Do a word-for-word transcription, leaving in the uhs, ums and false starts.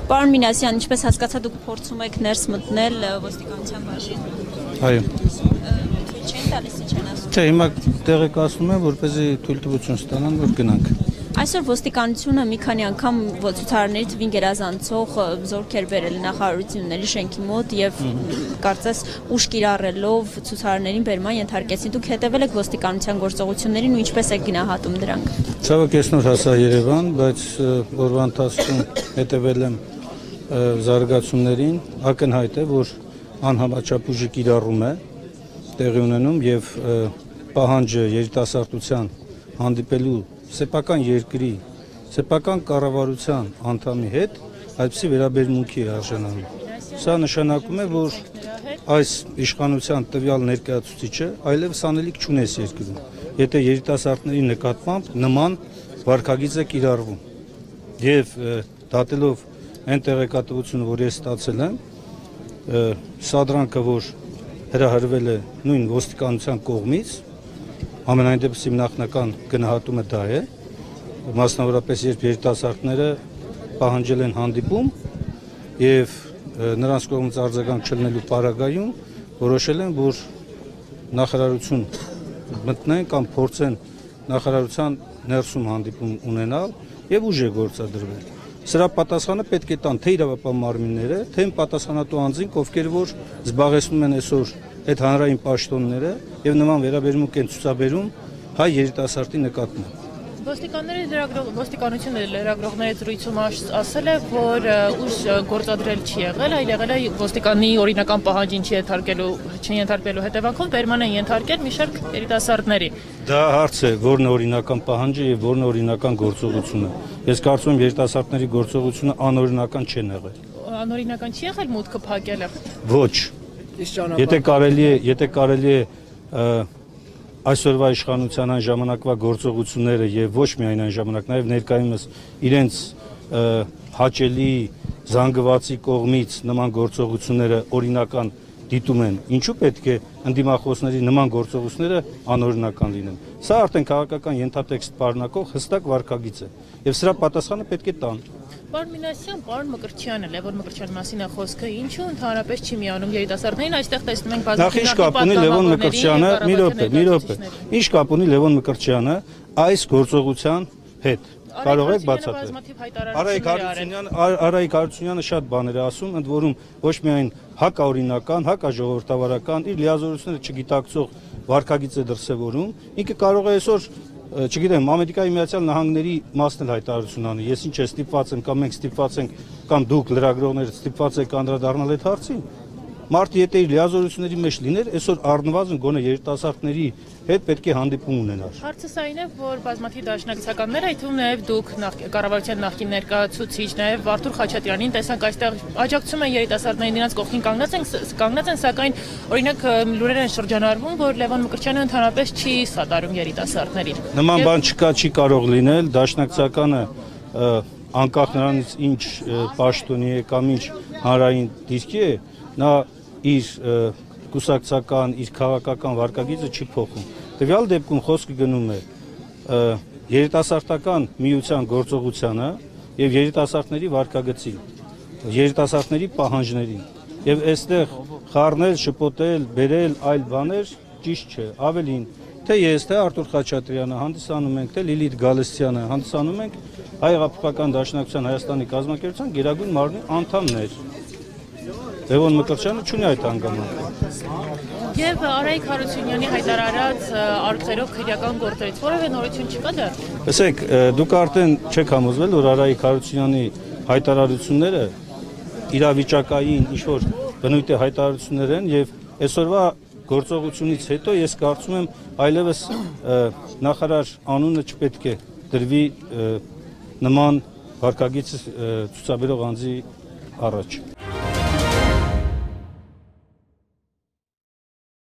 Պարոն Մինասյան, ինչպես հասկացա, դուք փորձում եք ներս մտնել ոստիկանության բաժին։ Այո։ Չեն տալիս, չեն ասում։ Չէ, հիմա տեղեկացնում եմ, որպեսզի թույլտվություն ստանան, որ գնանք։ Այսօր ոստիկանությունը մի քանի անգամ ցուցարարների թվին գերազանցող զորքեր բերել նախարարությունների շենքի մոտ եւ կարծես ուժ կիրառելով ցուցարարներին բերման ենթարկեցին։ Դուք հետևել եք ոստիկանության գործողություններին ու ինչպես եք գնահատում դրանք։ Ցավոք ես նոր հասա Երևան, բայց օրվա ընթացքում հետևել եմ զարգացումներին, ակնհայտ է, որ անհամաչափ ուժի կիրառում է տեղի ունենում եւ պահանջը երիտասարդության հանդիպելու սեփական երկրի, սեփական կառավարության անդամի հետ այդպիսի վերաբերմունքի է արժանանում։ Սա նշանակում է, որ այս իշխանության տվյալ ներկայացուցիչը այլևս անելիք չունես երկրում, եթե երիտասարդների նկատմամբ նման վարքագիծ է կիրառվում։ Եվ դատելով այն տեղեկատվությունը, որ ես ստացել եմ, սադրանքը, որ հրահրվել է նույն ոստիկանության կողմից, ամենայն դեպս իմ նախնական գնահատումը դա է, մասնավորապես երբ երիտասարդները պահանջել են հանդիպում եւ նրանց կողմից արձագանք չլինելու պարագայում որոշել են, որ նախարարություն մտնեն կամ փորձեն նախարարության ներսում հանդիպում ունենալ եւ ուժ է գործադրվել։ Սրա պատասխանը պետք է տան թե իրավապահ մարմինները, թե պատասխանատու անձինք, ովքեր որ զբաղեցնում են այսօր այդ հանրային պաշտոնները եւ նման վերաբերմունք են ցուցաբերում հայ երիտասարդի նկատմամբ։ Ոստիկանների լրագրող ոստիկանությունը լրագրողների զրույցում ասել է, որ ուժ գործադրել չի եղել, այլ եղել է ոստիկանի օրինական պահանջին չի ենթարկելու, չենթարկվելու հետևանքով բերման են ենթարկել մի շարք երիտասարդների։ Դա հարց է, որն է օրինական պահանջը եւ որն է օրինական գործողությունը։ Ես կարծում եմ երիտասարդների գործողությունը անօրինական չեն եղել։ Անօրինական չի եղել մուտքը փակելը։ Ոչ։ Եթե կարելի է, եթե կարելի է այսօրվա իշխանության այն ժամանակվա գործողությունները եւ ոչ միայն այն ժամանակ, նաեւ ներկայումս իրենց հաճելի զանգվածի կողմից նման գործողությունները օրինական դիտում են, ինչու պետք է ընդդիմախոսների նման գործողությունները անօրինական լինեն։ Սա արդեն քաղաքական ենթատեքստ պարունակող հստակ վարքագիծ է եւ սրա պատասխանը պետք է տան։ Պարոն Մինասյան, պարոն Մկրտչյանը, Լևոն Մկրտչյանի մասին է խոսքը, ինչու ընդհանրապես չի միանում երիտասարդներին, այստեղ տեսնում ենք բազմաթիվ ինչ կապ ունի Լևոն Մկրտչյանը այս գործողության հետ։ Կարող եք բացատրել։ Արայիկ Հարությունյանը, Արայիկ Հարությունյանը շատ բաներ է ասում, ընդ որում ոչ միայն հակաօրինական, հակաժողովրդավարական, իր լիազորությունները չգիտակցող վարքագիծ է դրսևորում, ինքը կարող է այսօր չգիտեմ, Ամերիկայի Միացյալ Նահանգների մասն էլ հայտարարություն անի, ես ինչ է ստիպված եմ կամ մենք ստիպված ենք կամ դուք լրագրողները ստիպված եք անդրադառնալ այդ հարցին։ Մարդը եթե իր լիազորությունների մեջ լիներ, այսօր առնվազն գոնե երիտասարդների հետ պետք է հանդիպում ունենար։ Հարցը սա այն է, որ բազմաթիվ դաշնակցականներ, այդ թվում նաև դուք կառավարության նախկին ներկայացուցիչ, նաև Արթուր Խաչատրյանին տեսանք այստեղ աջակցում են երիտասարդներին, նրանց կողքին կանգնած են, կանգնած են, սակայն օրինակ լուրեր են շրջանառվում, որ Լևոն Մկրտչյանը ընդհանրապես չի սատարում երիտասարդներին։ Նման բան չկա, չի կարող լինել, դաշնակցականը անկախ նրանից ինչ պաշտոնի է կամ ինչ հանրային դիրքի է, նա իր կուսակցական, իր քաղաքական վարքագիծը չի փոխում։ Տվյալ դեպքում խոսքը գնում է երիտասարդական միության գործողությանը եւ երիտասարդների վարքագծին, երիտասարդների պահանջներին։ Եվ այստեղ խառնել, շփոթել, բերել այլ բաներ ճիշտ չէ։ Ավելին, թե ես, թե Արթուր Խաչատրյանը հանդիսանում ենք, թե Լիլիթ Գալստյանը հանդիսանում ենք Հայ հեղափոխական դաշնակցության Հայաստանի կազմակերպության գերագույն մարմնի անդամներ։ Լևոն Մկրտչյանը չունի այդ հանգամանքը։ Եվ Արայիկ Հարությունյանի հայտարարած արքերով քրեական գործերից որևէ նորություն չկա դեռ։ Լսեք, դուք արդեն չեք համոզվել, որ Արայիկ Հարությունյանի հայտարարությունները իրավիճակային ինչ-որ բնույթի հայտարարություններ են եւ այսօրվա գործողությունից հետո ես կարծում եմ այլևս նախարար անունը չպետք է դրվի նման վարքագիծ ցուցաբերող անձի առաջ։